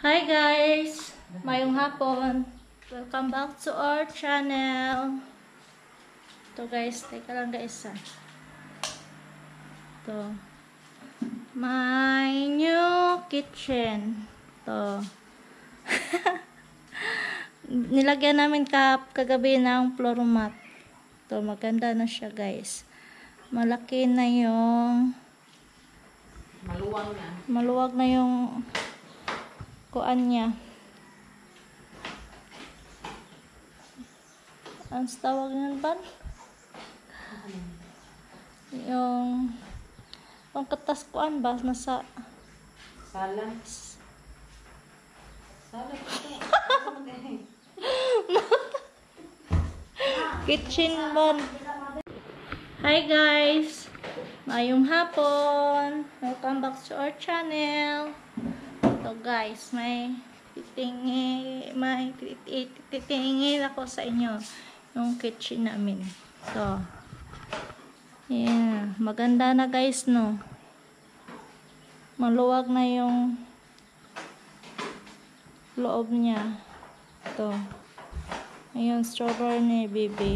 Hi guys! Mayong hapon. Welcome back to our channel. Ito guys, teka lang guys ha. Ito. My new kitchen. Ito. Nilagyan namin kagabi ng floor mat. Ito, maganda na siya guys. Malaki na yung maluwag na yung kuan niya. Ang tawag niyan ba? Yung pangkatas kuan ba? Nasa salang. kitchen ba? Hi guys! Mayong hapon! Welcome back to our channel. So guys, may titingin ako sa inyo yung kitchen namin. So, yeah, maganda na guys, no? Maluwag na yung loob niya. Ito. Ayun, strawberry ni baby.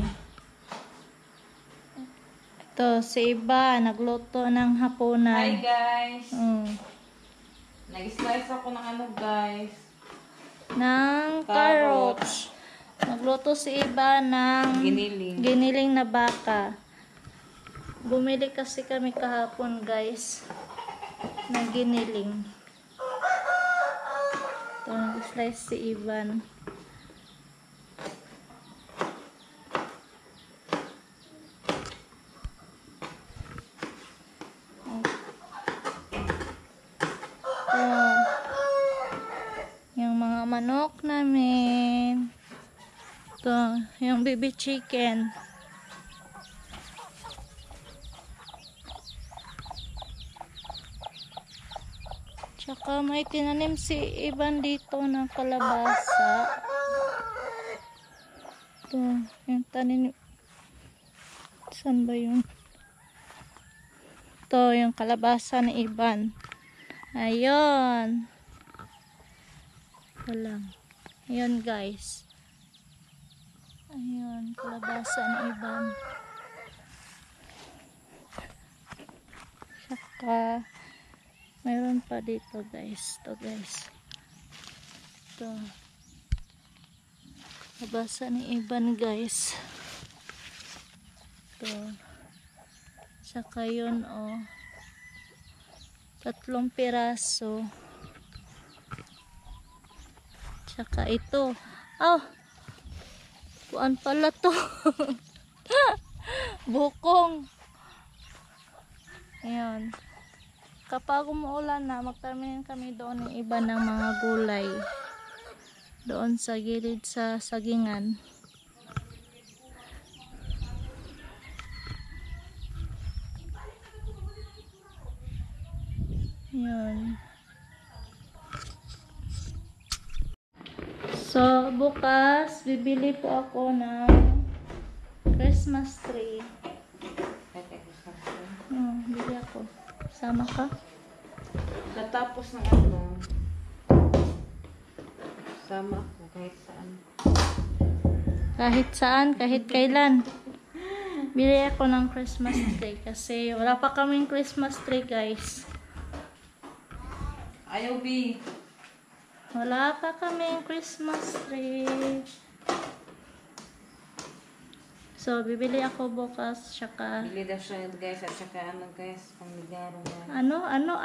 Ito, si Iba, nagluto ng hapunan. Hi guys! Nag-slice ako ng ano guys? Ng carrots. Nagluto si Iba ng giniling na baka. Bumili kasi kami kahapon guys ng giniling. Ito, nag-slice si Ivan. Yung mga manok namin. Ito, yung baby chicken. Tsaka may tinanim si Ivan dito ng kalabasa. Ito, yung tanim. Saan ba yun? Ito, yung kalabasa ni Ivan. Ayun. Walang. Ayun guys. Ayun, kalabasa ni Ivan. Saka mayroon pa dito guys. Ito guys. Ito. Kalabasa ni Ivan guys. Ito. Saka yun oh. 3 piraso. Saka ito. Oh! Kuan pala to. Bukong. Ayan. Kapag umuulan na, magtanim kami doon ng iba ng mga gulay. Doon sa gilid sa sagingan. Ayan. So, bukas, bibili po ako ng Christmas tree. Bili ako. Sama ka? Natapos ng ano. Sama ako kahit saan. Kahit saan, kahit kailan. Bili ako ng Christmas tree kasi wala pa kaming Christmas tree, guys. Ayaw, B. Wala pa kaming Christmas tree. So, bibili ako bukas, tsaka... Bili daw siya guys, at saka ano guys, pangligaro na. Ano?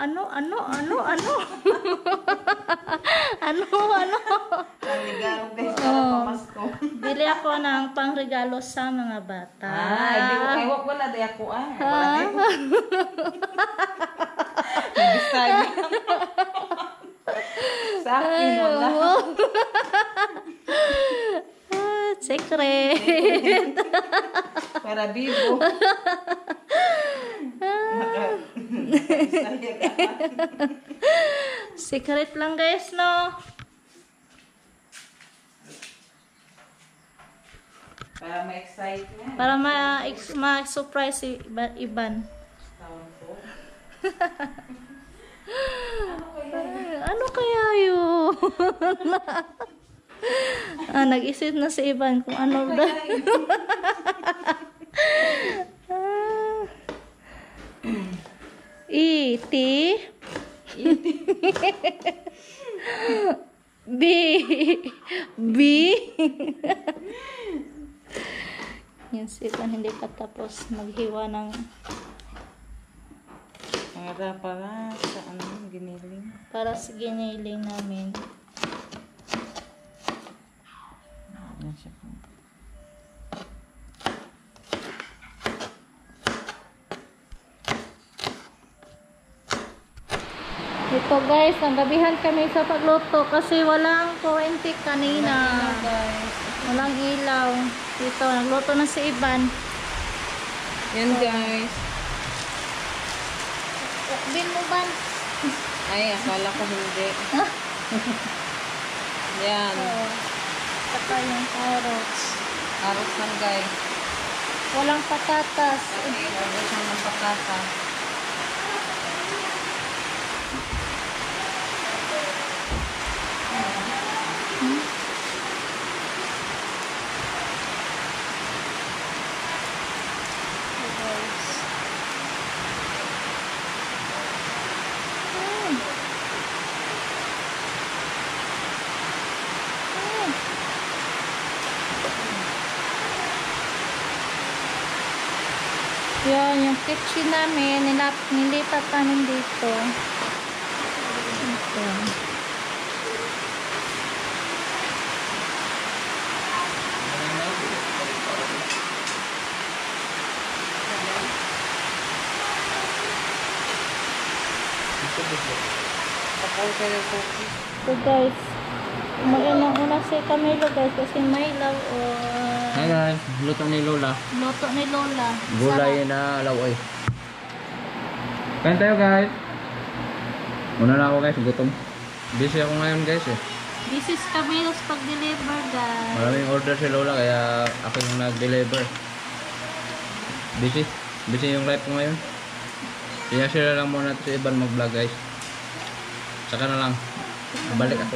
Pangligaro guys, para pamasko. Bili ako ng pangregalo sa mga bata. Ay, wala day ako wala day. Nag-style. Sa akin wala. Secret. Para bibo. Secret lang guys, no? Para ma-excite niya. Para ma-surprise si Iban. Ano kaya yun? Nag-isip na si Ivan kung ano ba. E-T B B Yan si Ivan hindi pa tapos maghiwa ng Para sa ano, giniling. para sa giniling namin. Yan siya. Ito guys, nagabihan kami sa pagluto kasi walang kuwente kanina. Walang ilaw. Dito, nagluto na si Ivan. Yan guys. Bin mo ba? Ay, akala ko hindi. Yan. Saka yung carrots. Carrots lang guys. Walang patatas. Okay, order siya ng patata. Yan, yung kitchen namin, nilipat namin dito. Ito. Kapag kayo cookie. So guys, una si Camilo guys kasi may love Hi guys, luto ni Lola. Luto ni Lola. Gulay na lawoy. Kain tayo guys. Una na ako guys, gutom. Busy ako ngayon guys eh. This is Camilo's pag-deliver guys. Maraming order si Lola kaya ako yung nag-deliver. Busy. Busy yung life ko ngayon. Kaya sila lang muna si Ivan mag-vlog guys. Saka na lang. Balik ako.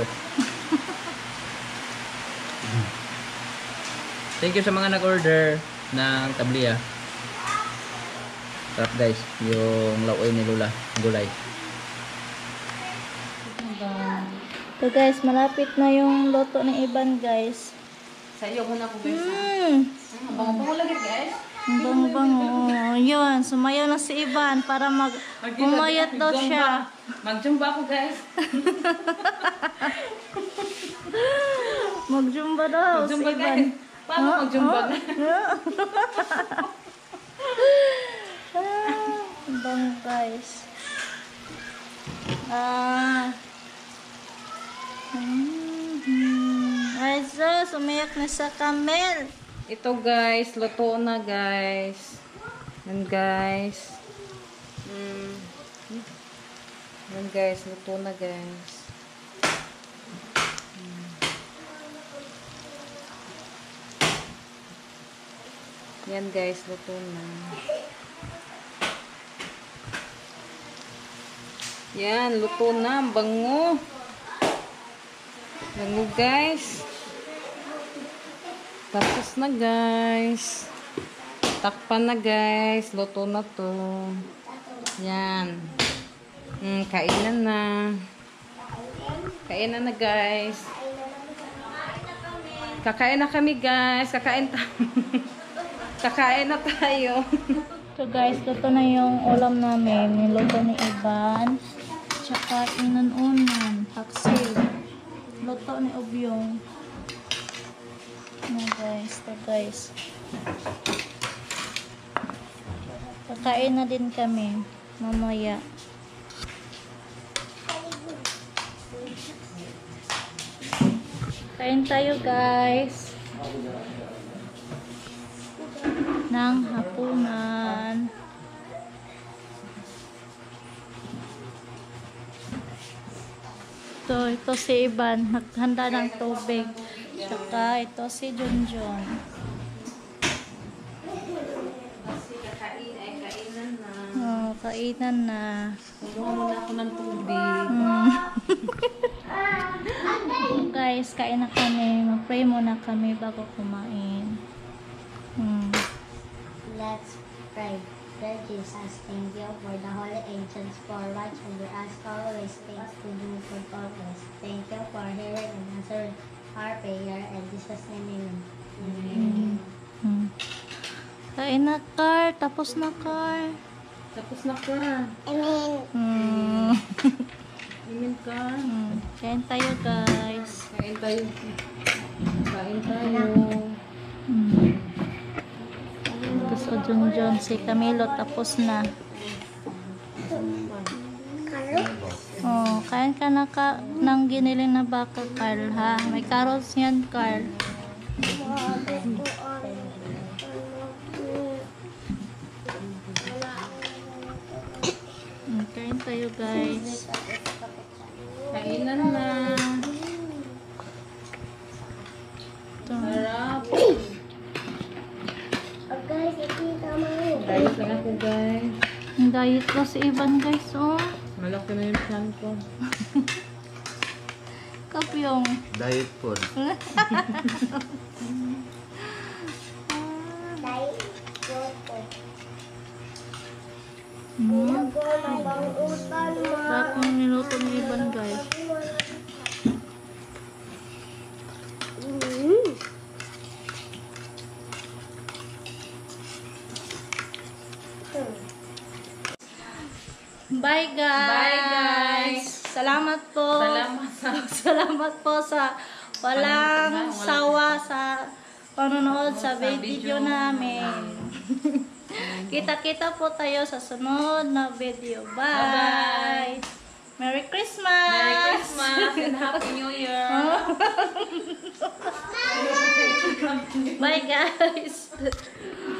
Thank you sa mga nag-order ng tabliya. Sarap guys, yung lawoy ni Lola, gulay. So guys, malapit na yung luto ni Ivan guys. Sa iyo muna ko guys. Bango-bango lagi guys. Bango-bango. Yun, sumayaw na si Ivan para pumayat daw siya. Mag-jumba ako guys. Mag-jumba daw si Mag-jumba Ivan. guys. Paano mag-jumba na? Bango guys. Ay, sus, umiyak na sa Camel. Ito guys, luto na guys. Yan guys. Yan guys, luto na guys. Yan guys, luto na. Yan, luto na. Ang bango. Bango guys. Tapos na guys. Takpan na guys. Luto na to. Yan. Kainan na. Kainan na guys. Kakain na kami guys. Kakain na tayo. So guys, luto na yung ulam namin. Niluto ni Ivan. Tsaka inan-unan. Taksil. Luto ni Obyong. Na guys. So guys. Kakain na din kami. Mamaya. Kain tayo guys. Ng hapunan. Ito si Ivan, naghanda ng tubig. Saka ito si Junjun. Kainan na. Oh, kainan na. Gumawa na ako ng tubig. guys, kain na kami. Mag-pray muna kami bago kumain. Let's pray. Lord Jesus, thank you for the holy angels for watch over us always. Thanks to you for always. Thank you for hearing and answering our prayer. And Jesus' name, amen. Kain na, Car. Tapos na, Car. Tapos na ka. Amen. Amen ka. Kain tayo, guys. Kain tayo. Kain tayo. Tapos o John si Camilo tapos na. Oh, kain ka na ng giniling na baka, Carl, ha? May carrots yan, Carl. Kain tayo, guys. Kainan na. Sarap. Guys, ikita mo. Diet lang ako, guys. Ang diet ko si Ivan, guys, oh. Malaki na yung plan ko. Kapyong. Diet food. Dahil, yoto. Sarap Mabang-utan mo. ng niluto ni Ivan, guys. Bye, guys. Bye, guys. Salamat po. Salamat po sa walang sawa sa panonood sa video namin. Kita-kita po tayo sa sunod na video. Bye. Merry Christmas. Merry Christmas and Happy New Year. Bye, guys.